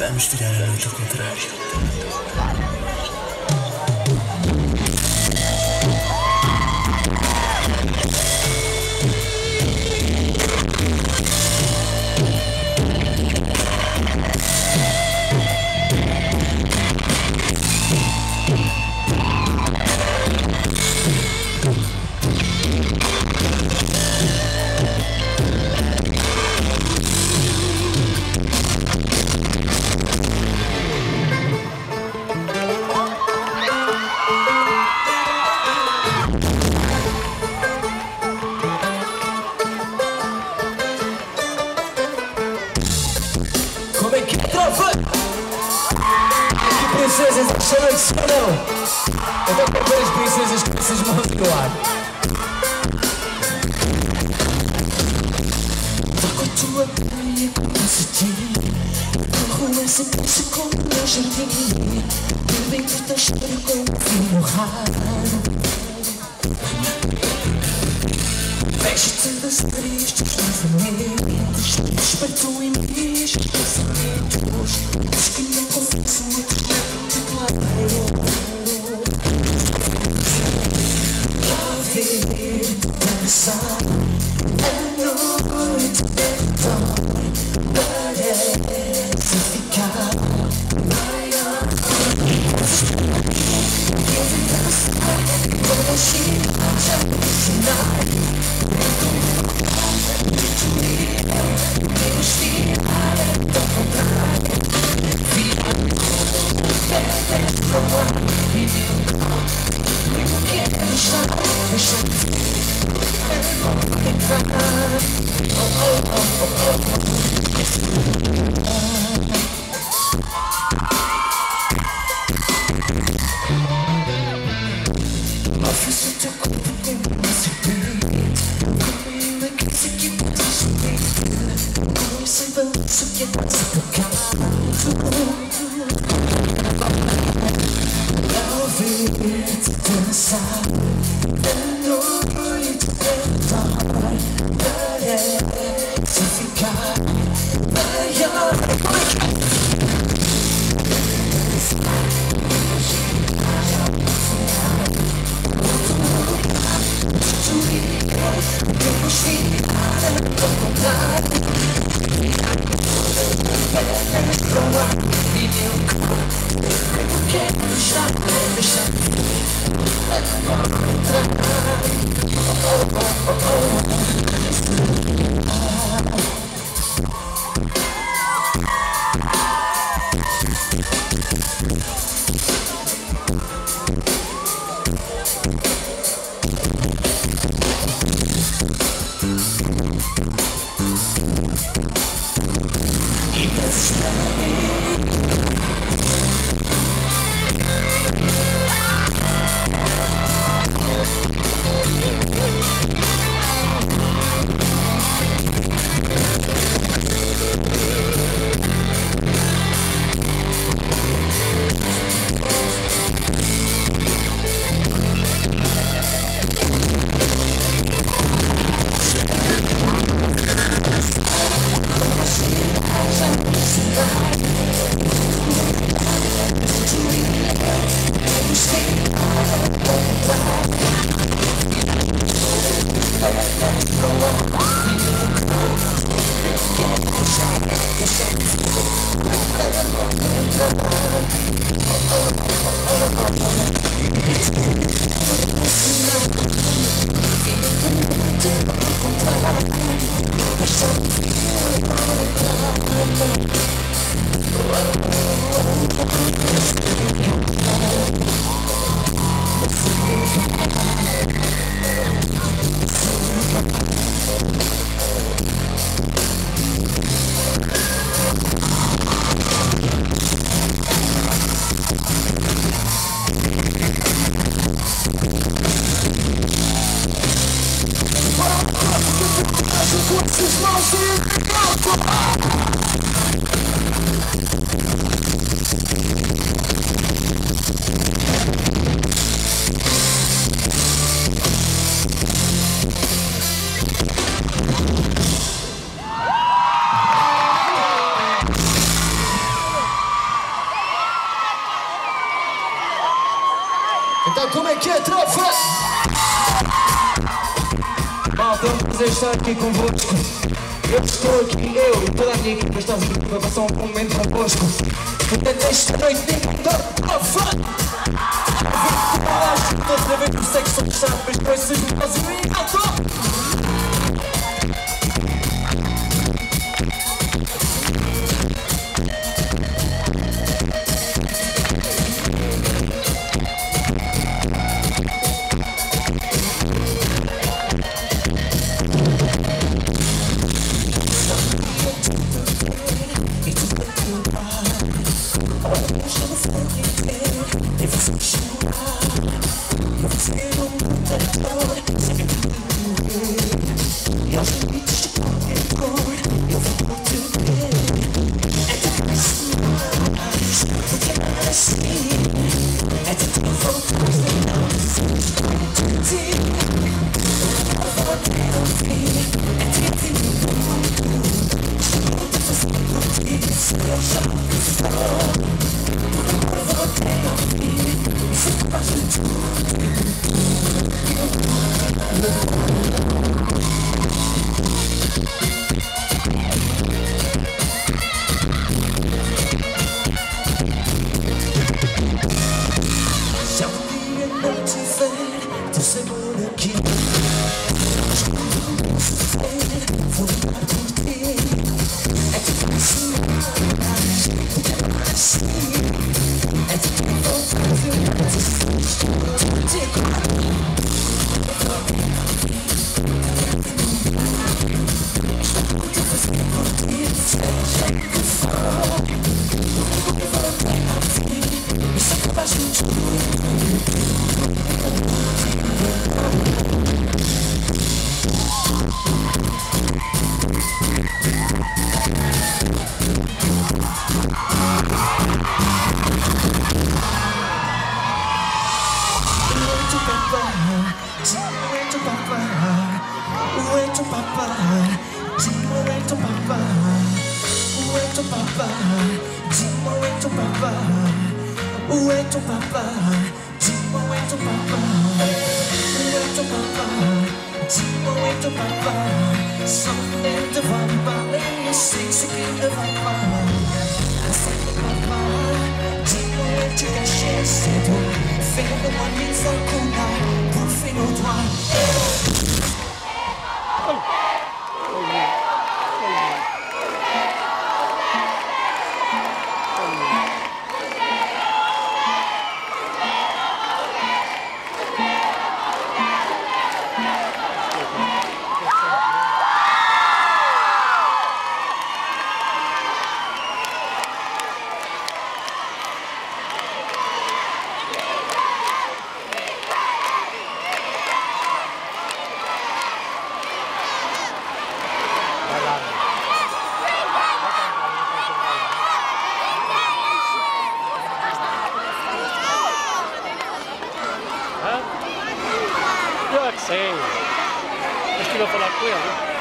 Vamos tirar a noite ao contrário. Como é que é, tropa? Que princesas esta noite se não? Eu vou para as princesas com essas mãos no ar. Toco a tua carinha com esse dia. Corro essa peça com o meu jardim. Bebendo da história com o vinho raro. Vejo-te das areias dos pensamentos. Desperto em mim os pensamentos. Os que não confesso muito claro. Ao ver-te dançar, a noite dói. Parece ficar maior. Quero dançar, vou agir, já me ensinar. Ofereço o teu corpo como um serpente. Como uma casa que pode subir. Com esse balanço que é quase tocado. Ao ver-te dançar, a noite dói. Parece ficar maior. Temos virada ao contrário. Pernas para o ar e meu corpo. Eu quero deixar ao contrário. malta, é um prazer estar aqui convosco. Eu estou aqui, eu e toda a minha equipa estamos aqui para passar um momento convosco. Portanto, esta noite tem que dar a fun. Outra vez o sexo são fechados, mas depois seja um caso e alto. Eu é que sei. Acho que vai falar com ele.